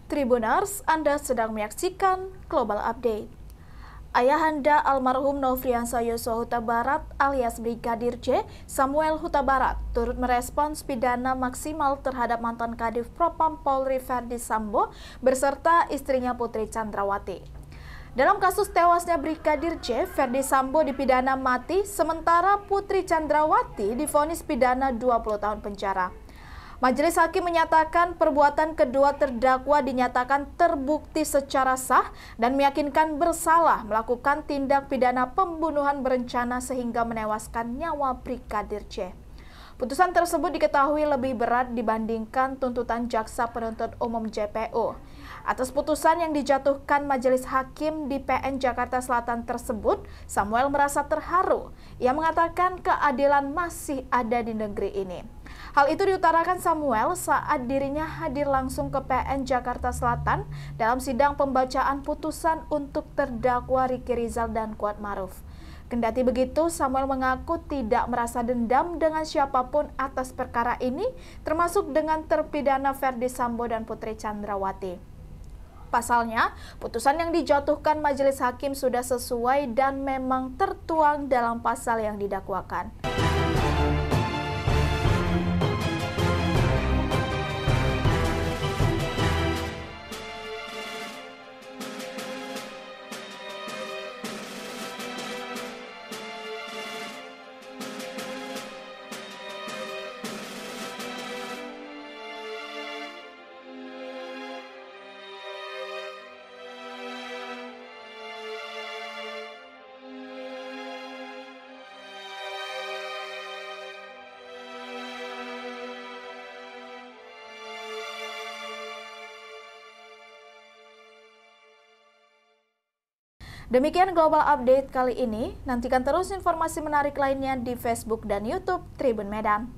Tribuners, Anda sedang menyaksikan Global Update. Ayahanda almarhum Nofriansah Yosua Huta Barat alias Brigadir J, Samuel Huta Barat, turut merespons pidana maksimal terhadap mantan Kadif Propam Polri Ferdy Sambo beserta istrinya Putri Chandrawati. Dalam kasus tewasnya Brigadir J, Ferdy Sambo dipidana mati, sementara Putri Chandrawati divonis pidana 20 tahun penjara. Majelis Hakim menyatakan perbuatan kedua terdakwa dinyatakan terbukti secara sah dan meyakinkan bersalah melakukan tindak pidana pembunuhan berencana sehingga menewaskan nyawa Brigadir J. Putusan tersebut diketahui lebih berat dibandingkan tuntutan Jaksa Penuntut Umum JPU. Atas putusan yang dijatuhkan Majelis Hakim di PN Jakarta Selatan tersebut, Samuel merasa terharu. Ia mengatakan keadilan masih ada di negeri ini. Hal itu diutarakan Samuel saat dirinya hadir langsung ke PN Jakarta Selatan dalam sidang pembacaan putusan untuk terdakwa Ricky Rizal dan Kuatmaruf. Kendati begitu, Samuel mengaku tidak merasa dendam dengan siapapun atas perkara ini, termasuk dengan terpidana Ferdy Sambo dan Putri Chandrawati. Pasalnya, putusan yang dijatuhkan Majelis Hakim sudah sesuai dan memang tertuang dalam pasal yang didakwakan. Demikian Global Update kali ini. Nantikan terus informasi menarik lainnya di Facebook dan YouTube Tribun Medan.